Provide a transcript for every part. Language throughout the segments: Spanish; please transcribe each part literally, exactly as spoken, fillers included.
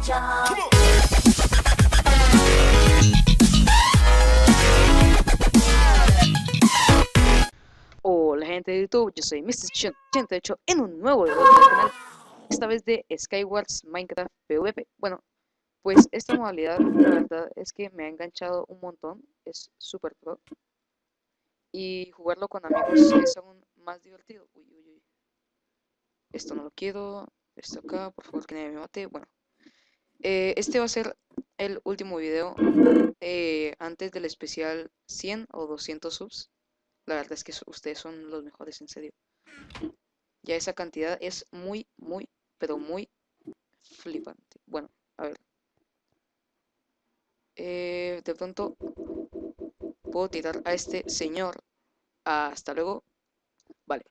Hola gente de YouTube, yo soy mister ochenta y ocho en un nuevo video del canal, esta vez de Skywars Minecraft PvP. Bueno, pues esta modalidad la verdad es que me ha enganchado un montón, es súper pro y jugarlo con amigos es aún más divertido. Uy, uy, uy. Esto no lo quiero, esto acá, por favor que nadie me mate. Bueno, eh, este va a ser el último video eh, antes del especial cien o doscientos subs. La verdad es que ustedes son los mejores, en serio. Ya esa cantidad es muy, muy, pero muy flipante. Bueno, a ver. Eh, de pronto puedo tirar a este señor. Hasta luego. Vale.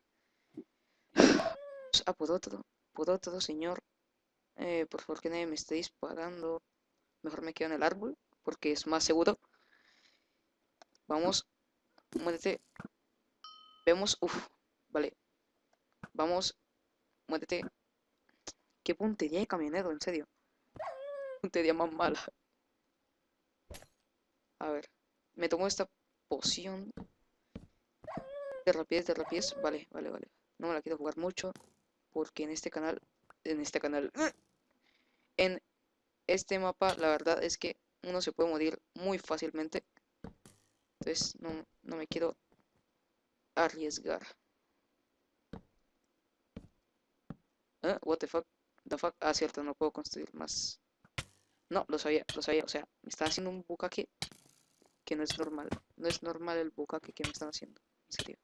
A por otro. Por otro, señor. Eh, por favor, que nadie me esté disparando. Mejor me quedo en el árbol, porque es más seguro. Vamos. Muérete. Vemos. Uf. Vale. Vamos. Muérete. Qué puntería de camionero, en serio. Puntería más mala. A ver. Me tomo esta poción de rapidez, de rapidez. Vale, vale, vale. No me la quiero jugar mucho, porque en este canal, en este canal, en este mapa, la verdad es que uno se puede morir muy fácilmente. Entonces, no, no me quiero arriesgar. ¿Eh? What the fuck? The fuck? Ah, cierto, no puedo construir más. No, lo sabía, lo sabía. O sea, me está haciendo un bucaque que no es normal. No es normal el bucaque que me están haciendo. En serio.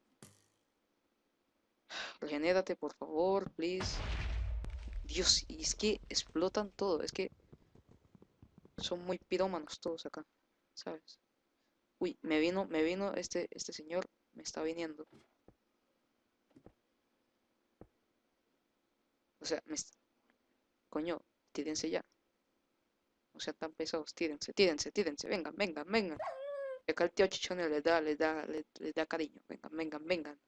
Regenérate, por favor, please. Dios, y es que explotan todo. Es que son muy pirómanos todos acá, ¿sabes? Uy, me vino, me vino este, este señor, me está viniendo. O sea, me está... Coño, tírense ya. No sean tan pesados, tírense, tírense, tírense, vengan, vengan, vengan. Acá el tío Chichone les da, les da, les, les da cariño. Vengan, vengan, vengan.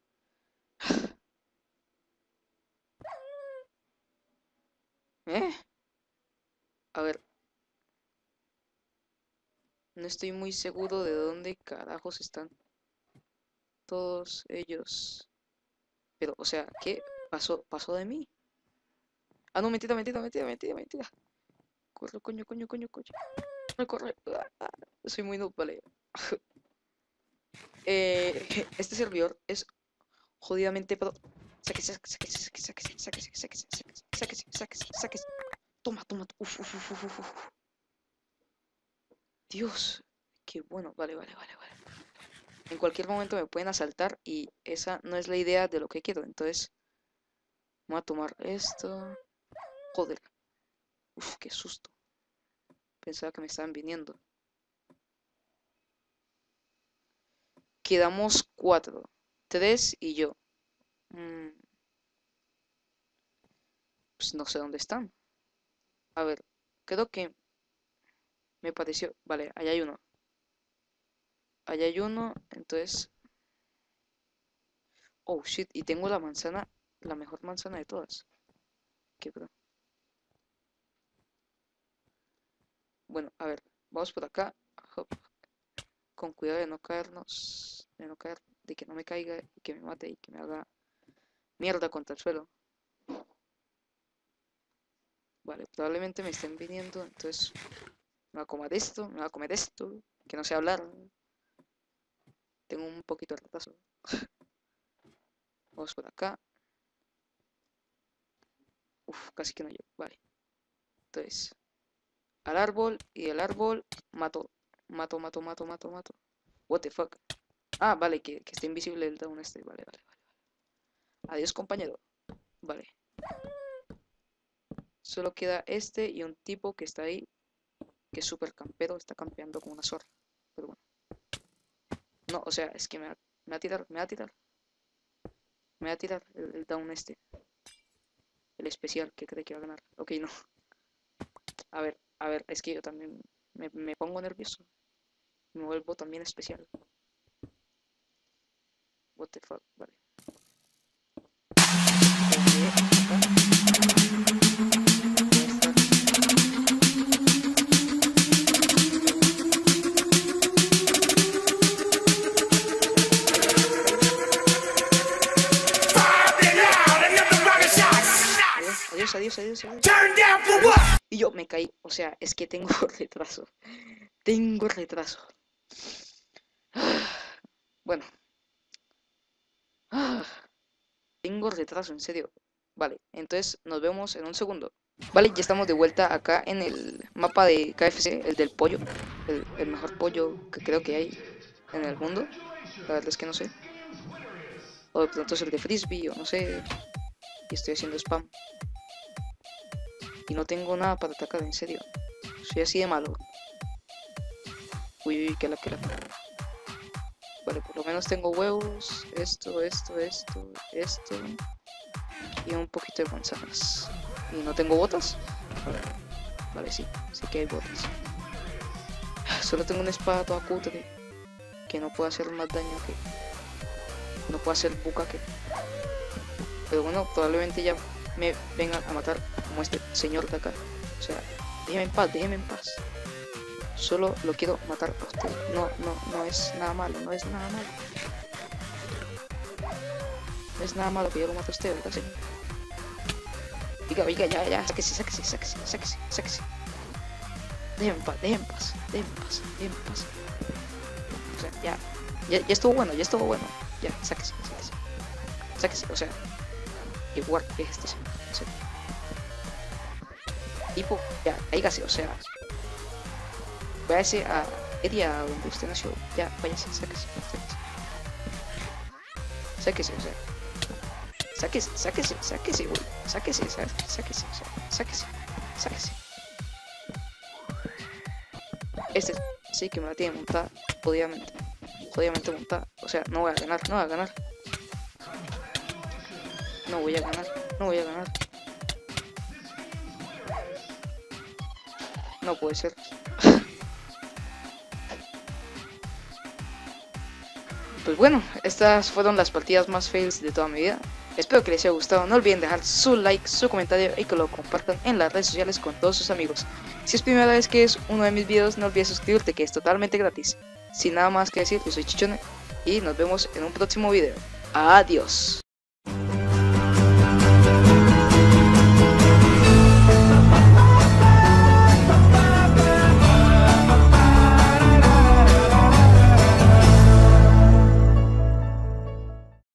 ¿Eh? A ver. No estoy muy seguro de dónde carajos están todos ellos. Pero, o sea, ¿qué pasó? ¿Pasó de mí? Ah, no, mentira, mentira, mentira, mentira, mentira. Corre, coño, coño, coño, coño. No, corre. Ah, ah, soy muy noob, vale. eh, este servidor es jodidamente pro. Sáquese, sáquese, sáquese, sáquese, sáquese, sáquese, sáquese, sáquese, sáquese, sáquese. Toma, toma. Uf, uf, uf, uf, uf. Dios, qué bueno. Vale, vale, vale, vale. En cualquier momento me pueden asaltar y esa no es la idea de lo que quiero. Entonces, voy a tomar esto. Joder. Uf, qué susto. Pensaba que me estaban viniendo. Quedamos cuatro. Tres y yo. Mm, pues no sé dónde están. A ver, creo que me pareció... Vale, allá hay uno. Allá hay uno, entonces... Oh, shit, y tengo la manzana, la mejor manzana de todas. Qué bro. Bueno, a ver, vamos por acá. Hop. Con cuidado de no caernos, de no caer, de que no me caiga y que me mate y que me haga mierda contra el suelo. Vale, probablemente me estén viniendo, entonces me va a comer esto, me va a comer esto, que no sé hablar. Tengo un poquito de retraso. Vamos por acá. Uf, casi que no llego. Vale. Entonces, al árbol y el árbol mato, mato, mato, mato, mato, mato. What the fuck. Ah, vale, que, que está invisible el down este. Vale, vale, vale. Adiós, compañero. Vale. Solo queda este y un tipo que está ahí, que es súper campero, está campeando como una zorra. Pero bueno. No, o sea, es que me va, me va a tirar, me va a tirar. Me va a tirar el, el down este. El especial que cree que va a ganar. Ok, no. A ver, a ver, es que yo también me, me pongo nervioso. Me vuelvo también especial. What the fuck, vale. adiós, adiós, adiós. Turn down for what? Y yo me caí, o sea, es que tengo retraso. Tengo retraso. Bueno. Tengo retraso, en serio. Vale, entonces nos vemos en un segundo. Vale, ya estamos de vuelta acá en el mapa de K F C, el del pollo. El, el mejor pollo que creo que hay en el mundo. La verdad es que no sé. O de pronto es el de Frisbee, o no sé. Y estoy haciendo spam. Y no tengo nada para atacar, en serio. Soy así de malo. Uy, uy, que la, que la. Vale, por lo menos tengo huevos. Esto, esto, esto, esto. Y un poquito de manzanas. ¿Y no tengo botas? Vale, vale, sí, sí que hay botas. Solo tengo una espada toda cutre que no puede hacer más daño que... No puede hacer bucaque. Pero bueno, probablemente ya me vengan a matar como este señor de acá. O sea, déjeme en paz, déjeme en paz. Solo lo quiero matar a usted. No, no, no es nada malo, no es nada malo. No es nada malo que yo lo mate a usted, ¿verdad, señor? Oiga, oiga, ya, ya, sáquese, sáquese, sáquese, sáquese, sáquese. Déjeme en paz, déjeme en paz, déjeme en paz, déjeme en paz. O sea, ya, ya, ya estuvo bueno, ya estuvo bueno. Ya, sáquese, sáquese. Sáquese, o sea, qué guard es este señor, o sea. Tipo, ya, cáigase, o sea. Váyase a Edia, donde usted nació. Ya, váyase, sáquese, sáquese. Sáquese, o sea. Sáquese, sáquese, sáquese, güey. Sáquese, sáquese, sáquese, sáquese, sáquese. Este sí que me la tiene montada, jodidamente. Jodidamente montada. O sea, no voy a ganar, no voy a ganar. No voy a ganar, no voy a ganar. No puede ser. Pues bueno, estas fueron las partidas más fails de toda mi vida. Espero que les haya gustado. No olviden dejar su like, su comentario y que lo compartan en las redes sociales con todos sus amigos. Si es primera vez que es uno de mis videos, no olvides suscribirte, que es totalmente gratis. Sin nada más que decir, yo soy Chichone y nos vemos en un próximo video. Adiós.